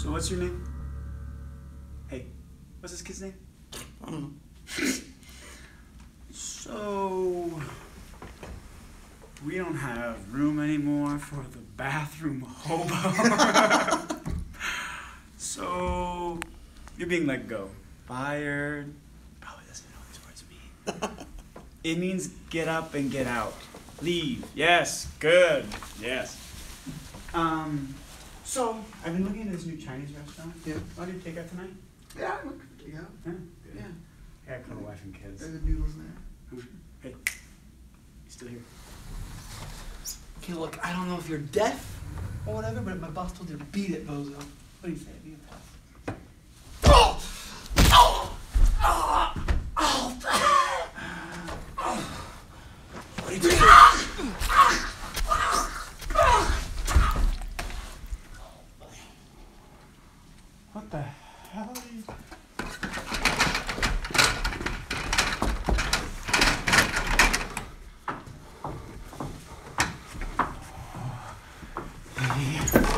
So what's your name? Hey, what's this kid's name? I don't know. So we don't have room anymore for the bathroom hobo. So you're being let go. Fired. Probably doesn't know what these words mean. It means get up and get out. Leave. Yes. Good. Yes. So I've been looking at this new Chinese restaurant. Yeah. Why did you take out tonight? Yeah, look. Yeah. Yeah. Yeah. I got a couple wife and kids. There's the noodles in there. Hey, you still here? Okay, look, I don't know if you're deaf or whatever, but my boss told you to beat it, bozo. What do you say? Beat it, boss. Oh! Oh! Oh! Oh! What are you doing? What the hell are you... Yeah.